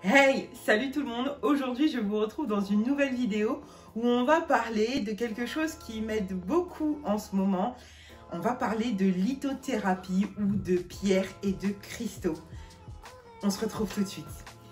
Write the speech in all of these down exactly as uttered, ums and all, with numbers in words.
Hey, salut tout le monde! Aujourd'hui, je vous retrouve dans une nouvelle vidéo où on va parler de quelque chose qui m'aide beaucoup en ce moment. On va parler de lithothérapie ou de pierres et de cristaux. On se retrouve tout de suite.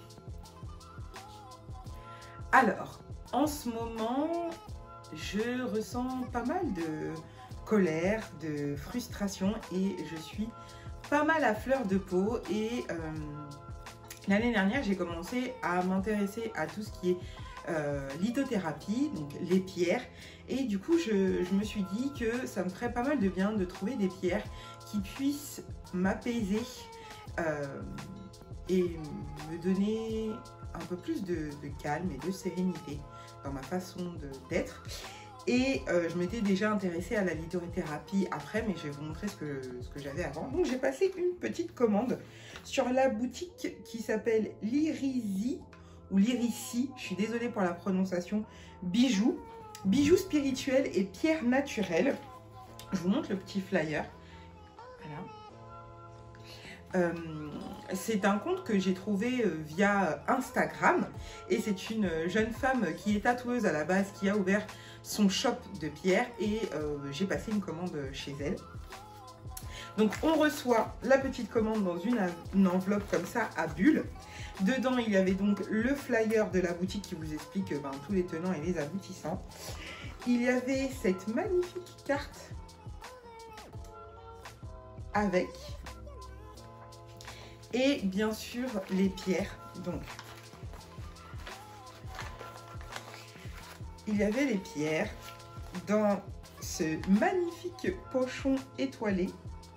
Alors, en ce moment, je ressens pas mal de colère, de frustration et je suis pas mal à fleur de peau et... Euh, L'année dernière, j'ai commencé à m'intéresser à tout ce qui est euh, lithothérapie, donc les pierres. Et du coup, je, je me suis dit que ça me ferait pas mal de bien de trouver des pierres qui puissent m'apaiser euh, et me donner un peu plus de, de calme et de sérénité dans ma façon d'être. Et euh, je m'étais déjà intéressée à la lithothérapie après, mais je vais vous montrer ce que, ce que j'avais avant. Donc j'ai passé une petite commande sur la boutique qui s'appelle Lyrici ou Lyrici, je suis désolée pour la prononciation, bijoux, bijoux spirituels et pierres naturelles. Je vous montre le petit flyer. Voilà. Euh, c'est un compte que j'ai trouvé via Instagram et c'est une jeune femme qui est tatoueuse à la base qui a ouvert son shop de pierres et euh, j'ai passé une commande chez elle. Donc on reçoit la petite commande dans une, une enveloppe comme ça à bulles. Dedans il y avait donc le flyer de la boutique qui vous explique ben, tous les tenants et les aboutissants. Il y avait cette magnifique carte avec et bien sûr les pierres. Donc il y avait les pierres dans ce magnifique pochon étoilé.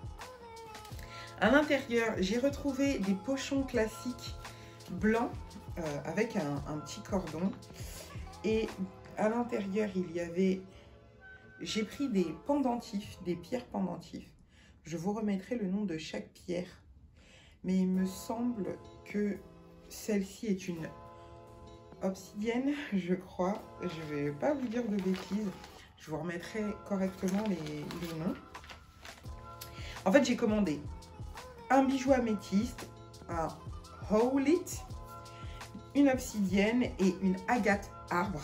À l'intérieur, j'ai retrouvé des pochons classiques blancs euh, avec un, un petit cordon. Et à l'intérieur, il y avait... J'ai pris des pendentifs, des pierres pendentifs. Je vous remettrai le nom de chaque pierre. Mais il me semble que celle-ci est une obsidienne, je crois. Je ne vais pas vous dire de bêtises. Je vous remettrai correctement les, les noms. En fait, j'ai commandé un bijou améthyste, un howlite, une obsidienne et une agate arbre.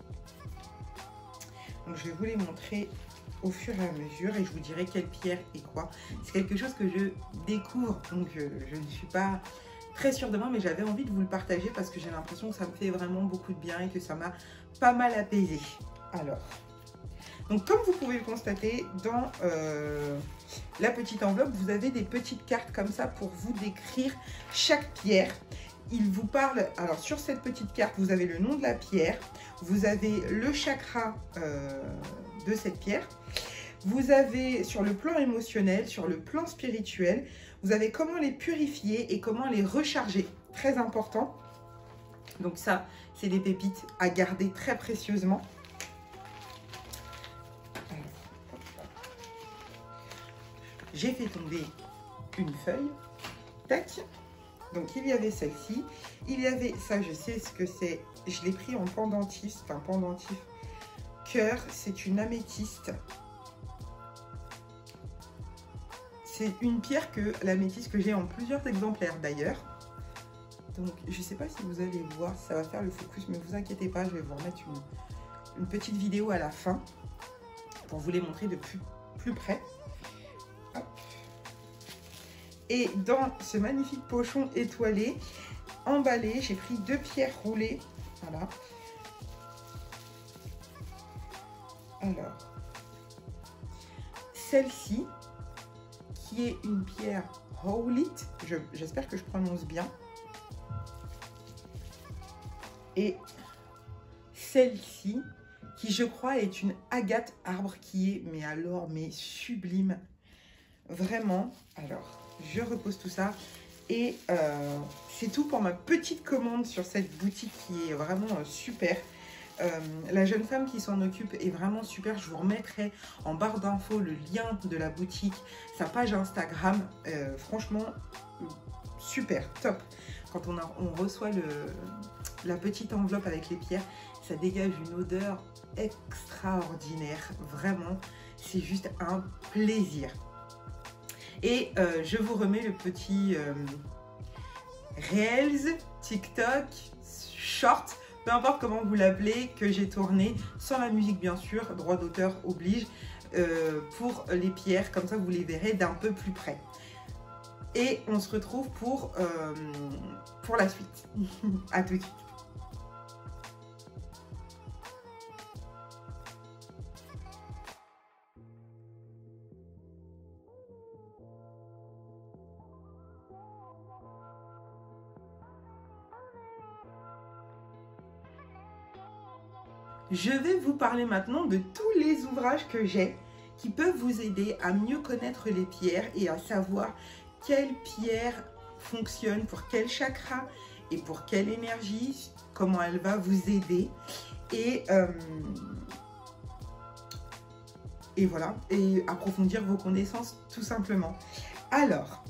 Donc, je vais vous les montrer au fur et à mesure et je vous dirai quelle pierre et quoi. C'est quelque chose que je découvre, donc je, je ne suis pas très sûre de moi, mais j'avais envie de vous le partager parce que j'ai l'impression que ça me fait vraiment beaucoup de bien et que ça m'a pas mal apaisé. Alors, donc comme vous pouvez le constater, dans euh, la petite enveloppe, vous avez des petites cartes comme ça pour vous décrire chaque pierre. Il vous parle, alors sur cette petite carte, vous avez le nom de la pierre, vous avez le chakra euh, de cette pierre, vous avez sur le plan émotionnel, sur le plan spirituel, vous avez comment les purifier et comment les recharger, très important. Donc ça, c'est des pépites à garder très précieusement. J'ai fait tomber une feuille, tac. Donc il y avait celle-ci, il y avait, ça je sais ce que c'est, je l'ai pris en pendentif, c'est un pendentif cœur, c'est une améthyste. C'est une pierre que l'améthyste que j'ai en plusieurs exemplaires d'ailleurs. Donc je ne sais pas si vous allez voir, ça va faire le focus, mais vous inquiétez pas, je vais vous remettre une, une petite vidéo à la fin pour vous les montrer de plus, plus près. Hop. Et dans ce magnifique pochon étoilé, emballé, j'ai pris deux pierres roulées. Voilà. Alors, celle-ci, qui est une pierre howlite, j'espère que je prononce bien. Et celle-ci, qui je crois est une agate arbre, qui est, mais alors, mais sublime. Vraiment, alors... Je repose tout ça et euh, c'est tout pour ma petite commande sur cette boutique qui est vraiment euh, super. Euh, la jeune femme qui s'en occupe est vraiment super. Je vous remettrai en barre d'infos le lien de la boutique, sa page Instagram. Euh, franchement, super, top. Quand on, a, on reçoit le, la petite enveloppe avec les pierres, ça dégage une odeur extraordinaire. Vraiment, c'est juste un plaisir. Et euh, je vous remets le petit euh, Reels TikTok, short, peu importe comment vous l'appelez, que j'ai tourné, sans la musique bien sûr, droit d'auteur oblige, euh, pour les pierres, comme ça vous les verrez d'un peu plus près. Et on se retrouve pour, euh, pour la suite. À tout de suite. Je vais vous parler maintenant de tous les ouvrages que j'ai qui peuvent vous aider à mieux connaître les pierres et à savoir quelle pierre fonctionne pour quel chakra et pour quelle énergie, comment elle va vous aider. Et, euh, et voilà, et approfondir vos connaissances tout simplement. Alors,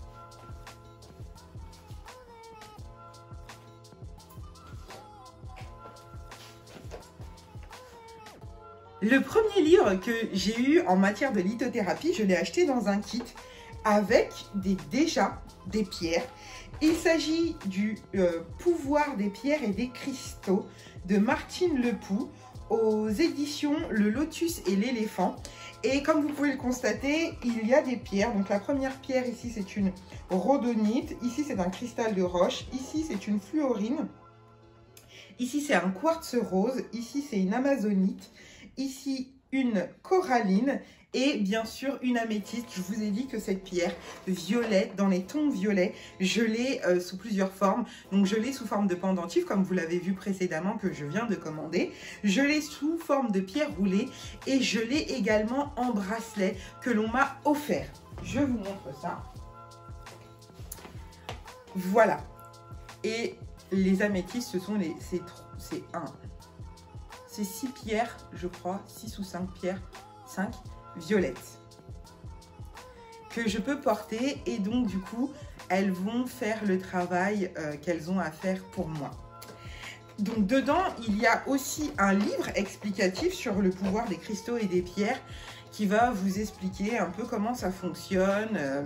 le premier livre que j'ai eu en matière de lithothérapie, je l'ai acheté dans un kit avec des, déjà des pierres. Il s'agit du euh, pouvoir des pierres et des cristaux de Martine Lepoux aux éditions Le Lotus et l'éléphant. Et comme vous pouvez le constater, il y a des pierres. Donc la première pierre ici, c'est une rhodonite. Ici, c'est un cristal de roche. Ici, c'est une fluorine. Ici, c'est un quartz rose. Ici, c'est une amazonite. Ici, une coralline et bien sûr une améthyste. Je vous ai dit que cette pierre violet, dans les tons violets, je l'ai euh, sous plusieurs formes. Donc je l'ai sous forme de pendentif, comme vous l'avez vu précédemment que je viens de commander. Je l'ai sous forme de pierre roulée et je l'ai également en bracelet que l'on m'a offert. Je vous montre ça. Voilà. Et les améthystes, ce sont les... c'est un... C'est six pierres, je crois, six ou cinq pierres, cinq violettes que je peux porter et donc du coup, elles vont faire le travail euh, qu'elles ont à faire pour moi. Donc dedans, il y a aussi un livre explicatif sur le pouvoir des cristaux et des pierres qui va vous expliquer un peu comment ça fonctionne. Euh,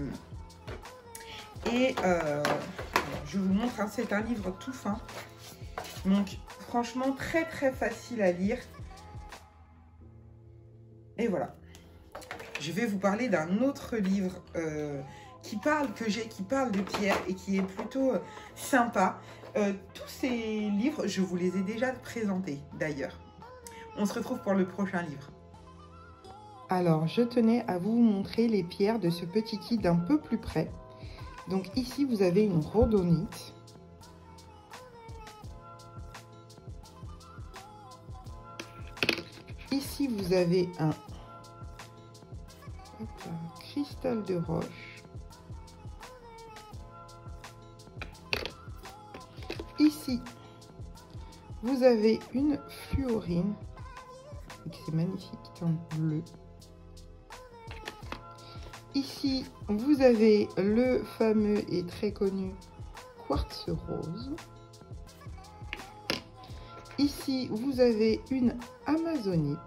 et euh, je vous montre, hein, c'est un livre tout fin. Donc, franchement, très très facile à lire. Et voilà. Je vais vous parler d'un autre livre euh, qui parle que j'ai, qui parle de pierre et qui est plutôt euh, sympa. Euh, tous ces livres, je vous les ai déjà présentés d'ailleurs. On se retrouve pour le prochain livre. Alors, je tenais à vous montrer les pierres de ce petit kit d'un peu plus près. Donc ici, vous avez une rhodonite. Ici, vous avez un, hop là, cristal de roche. Ici, vous avez une fluorine. C'est magnifique, en bleu. Ici, vous avez le fameux et très connu quartz rose. Ici, vous avez une amazonite.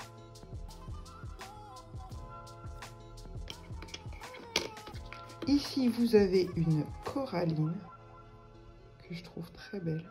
Ici, vous avez une coralline que je trouve très belle.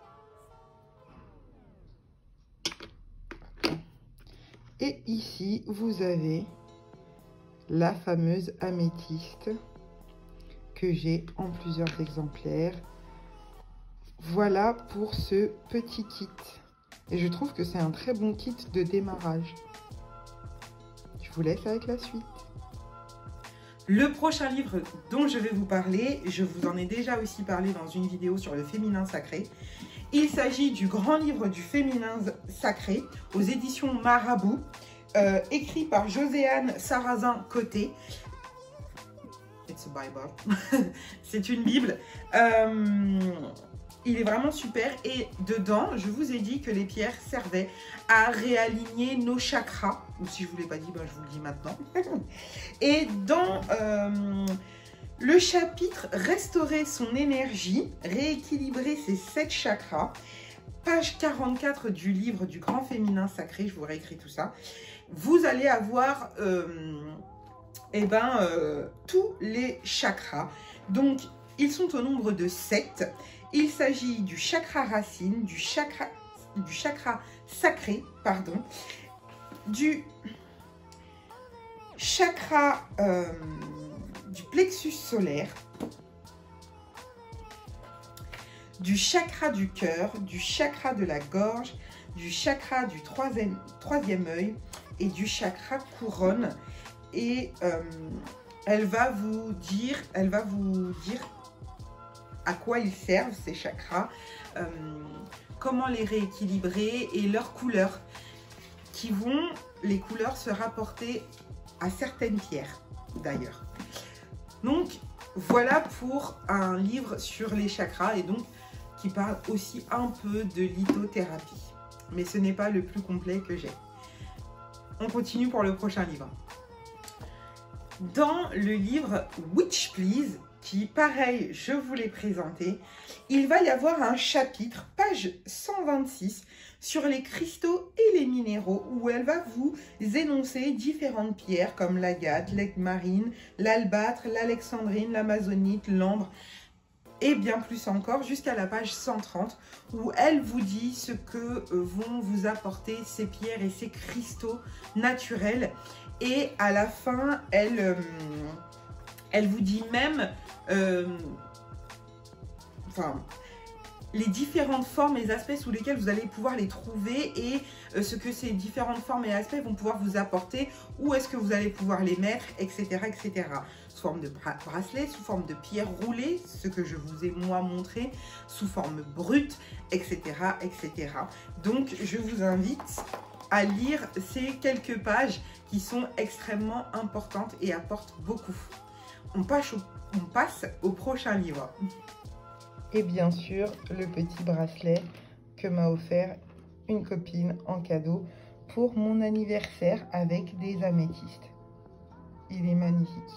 Et ici, vous avez la fameuse améthyste que j'ai en plusieurs exemplaires. Voilà pour ce petit kit. Et je trouve que c'est un très bon kit de démarrage. Je vous laisse avec la suite. Le prochain livre dont je vais vous parler, je vous en ai déjà aussi parlé dans une vidéo sur le féminin sacré. Il s'agit du grand livre du féminin sacré aux éditions Marabout, euh, écrit par Joséanne Sarrazin-Côté. It's a Bible. C'est une Bible. Euh, il est vraiment super. Et dedans, je vous ai dit que les pierres servaient à réaligner nos chakras. Ou si je ne vous l'ai pas dit, ben je vous le dis maintenant. Et dans euh, le chapitre « Restaurer son énergie, rééquilibrer ses sept chakras », page quarante-quatre du livre du Grand Féminin Sacré, je vous réécris tout ça, vous allez avoir euh, eh ben, euh, tous les chakras. Donc, ils sont au nombre de sept. Il s'agit du chakra racine, du chakra, du chakra sacré, pardon, du chakra euh, du plexus solaire, du chakra du cœur, du chakra de la gorge, du chakra du troisième, troisième œil et du chakra couronne. Et euh, elle va vous dire, elle va vous dire à quoi ils servent ces chakras, euh, comment les rééquilibrer et leurs couleurs, qui vont, les couleurs, se rapporter à certaines pierres d'ailleurs. Donc voilà pour un livre sur les chakras et donc qui parle aussi un peu de lithothérapie. Mais ce n'est pas le plus complet que j'ai. On continue pour le prochain livre. Dans le livre Witch Please, qui pareil, je vous l'ai présenté, il va y avoir un chapitre, page cent vingt-six, sur les cristaux et les minéraux, où elle va vous énoncer différentes pierres comme l'agate, l'aigle marine, l'albâtre, l'alexandrine, l'amazonite, l'ambre, et bien plus encore, jusqu'à la page cent trente, où elle vous dit ce que vont vous apporter ces pierres et ces cristaux naturels. Et à la fin, elle, euh, elle vous dit même euh, enfin, les différentes formes et aspects sous lesquels vous allez pouvoir les trouver et euh, ce que ces différentes formes et aspects vont pouvoir vous apporter, où est-ce que vous allez pouvoir les mettre, et cetera, et cetera. Sous forme de bra bracelet, sous forme de pierre roulée, ce que je vous ai moi montré, sous forme brute, et cetera, et cetera. Donc, je vous invite à lire ces quelques pages qui sont extrêmement importantes et apportent beaucoup. On passe au, on passe au prochain livre. Et bien sûr, le petit bracelet que m'a offert une copine en cadeau pour mon anniversaire avec des améthystes. Il est magnifique.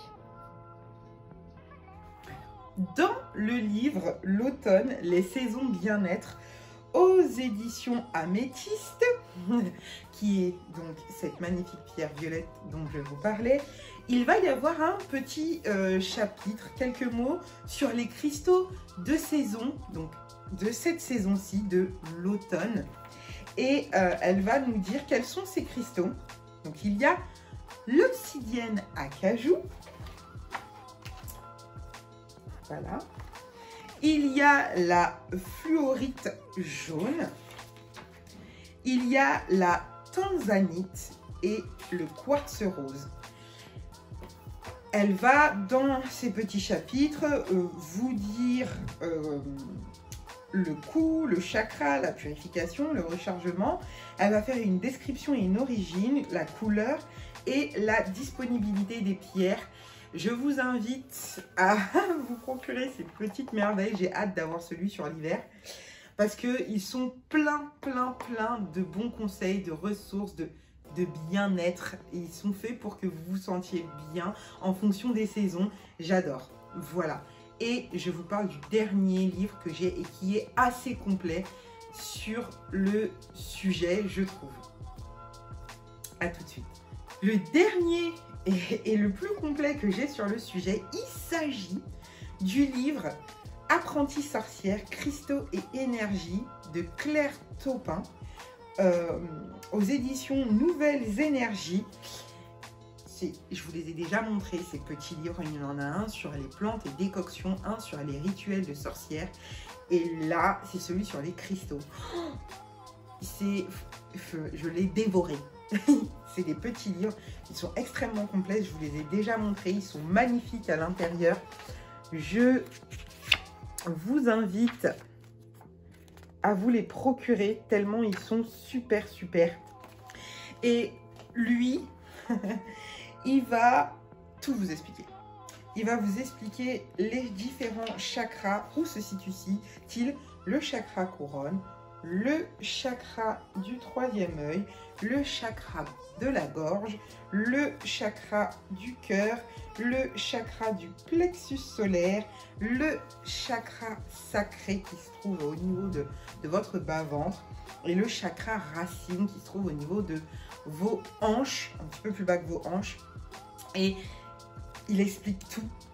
Dans le livre L'automne, les saisons bien-être, aux éditions Améthyste, qui est donc cette magnifique pierre violette dont je vous parlais, il va y avoir un petit euh, chapitre, quelques mots sur les cristaux de saison, donc de cette saison-ci, de l'automne. Et euh, elle va nous dire quels sont ces cristaux. Donc il y a l'obsidienne acajou. Voilà. Il y a la fluorite jaune. Il y a la tanzanite et le quartz rose. Elle va, dans ces petits chapitres, euh, vous dire euh, le coup, le chakra, la purification, le rechargement. Elle va faire une description et une origine, la couleur et la disponibilité des pierres. Je vous invite à vous procurer ces petites merveilles. J'ai hâte d'avoir celui sur l'hiver parce qu'ils sont plein, plein, plein de bons conseils, de ressources, de, de bien-être. Ils sont faits pour que vous vous sentiez bien en fonction des saisons. J'adore. Voilà. Et je vous parle du dernier livre que j'ai et qui est assez complet sur le sujet, je trouve. À tout de suite. Le dernier et, et le plus complet que j'ai sur le sujet, il s'agit du livre Apprentie sorcière, cristaux et énergie de Claire Taupin euh, aux éditions Nouvelles Énergies. Je vous les ai déjà montrés, ces petits livres. Il y en a un sur les plantes et décoctions, un sur les rituels de sorcières. Et là, c'est celui sur les cristaux. C'est, je l'ai dévoré. C'est des petits livres. Ils sont extrêmement complets. Je vous les ai déjà montrés. Ils sont magnifiques à l'intérieur. Je vous invite à vous les procurer tellement ils sont super, super. Et lui... il va tout vous expliquer. Il va vous expliquer les différents chakras, où se situe-t-il le chakra couronne, le chakra du troisième œil, le chakra de la gorge, le chakra du cœur, le chakra du plexus solaire, le chakra sacré qui se trouve au niveau de, de votre bas-ventre et le chakra racine qui se trouve au niveau de vos hanches, un petit peu plus bas que vos hanches. Et il explique tout.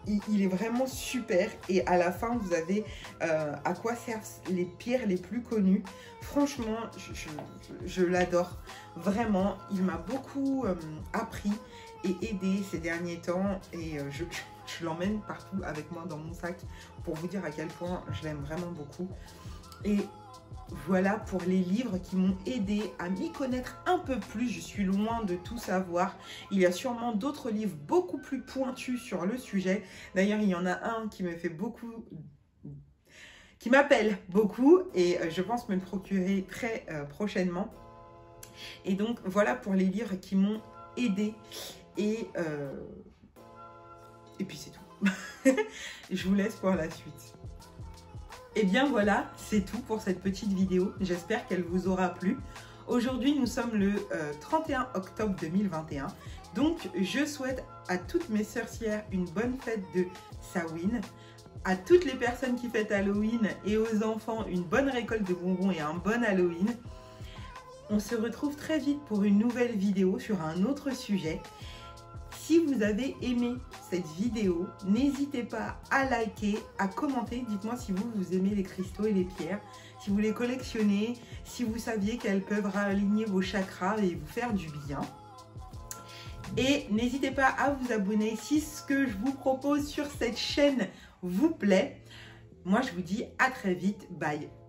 il, il est vraiment super. Et à la fin, vous avez euh, à quoi servent les pierres les plus connues. Franchement, je, je, je l'adore. Vraiment, il m'a beaucoup euh, appris et aidé ces derniers temps. Et euh, je, je l'emmène partout avec moi dans mon sac pour vous dire à quel point je l'aime vraiment beaucoup. Et voilà pour les livres qui m'ont aidé à m'y connaître un peu plus. Je suis loin de tout savoir. Il y a sûrement d'autres livres beaucoup plus pointus sur le sujet. D'ailleurs, il y en a un qui me fait beaucoup, qui m'appelle beaucoup et je pense me le procurer très euh, prochainement. Et donc, voilà pour les livres qui m'ont aidé. Et, euh, et puis c'est tout. Je vous laisse pour la suite. Et bien voilà, c'est tout pour cette petite vidéo. J'espère qu'elle vous aura plu. Aujourd'hui, nous sommes le euh, trente et un octobre deux mille vingt et un. Donc, je souhaite à toutes mes sorcières une bonne fête de Samhain. À toutes les personnes qui fêtent Halloween et aux enfants, une bonne récolte de bonbons et un bon Halloween. On se retrouve très vite pour une nouvelle vidéo sur un autre sujet. Si vous avez aimé cette vidéo, n'hésitez pas à liker, à commenter. Dites-moi si vous, vous aimez les cristaux et les pierres, si vous les collectionnez, si vous saviez qu'elles peuvent réaligner vos chakras et vous faire du bien. Et n'hésitez pas à vous abonner si ce que je vous propose sur cette chaîne vous plaît. Moi, je vous dis à très vite. Bye!